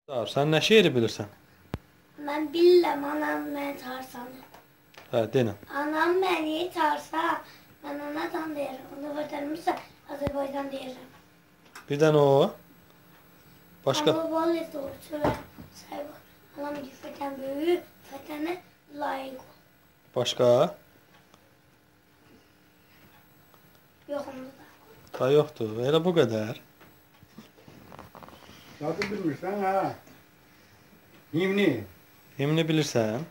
Sən nə şeiri bilirsən? Mən bilirəm, anam məni çağırsa. Hə, denə. Anam məni çağırsa, mən anadan deyirəm. Onu vətənimizsə Azərbaycan deyirəm. Bir dənə o. Başqa? Amma vallahi doğru söyləyir. Anam ki, vətən böyük, vətənə layiq ol. Başqa? Yox, onda da. Da yoxdur. Elə bu qədər. Nasıl bilmirsən, hə? Himni. Himni bilirsən?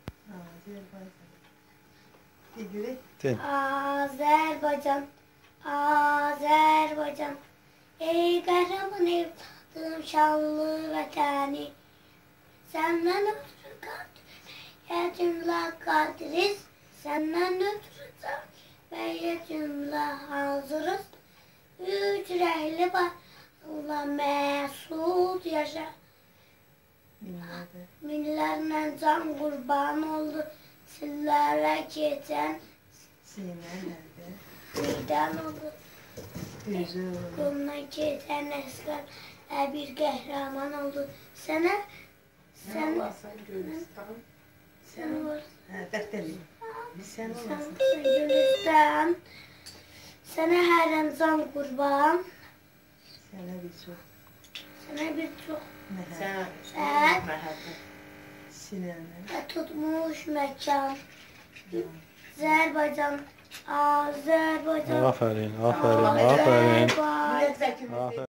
Den. Azərbaycan, Azərbaycan, ey qəhrəman evladım, şanlı vətəni, səndən ötürü qadr, cümlə qadiriz, səndən ötürü can, və cümlə hazırız, üç rəhli barla məsud yaşa. Minlərlə can qurban oldu, sillərə keçən, meydan oldu. Qoluna keçən əsgər, bir qəhrəman oldu. Sənə, sən varsan, Gülistan, sənə hərəm can qurban, sənə bir çox tutmuş məkan, Azərbaycan, Azərbaycan, Afərin, afərin, afərin. Azərbaycan. Afərin.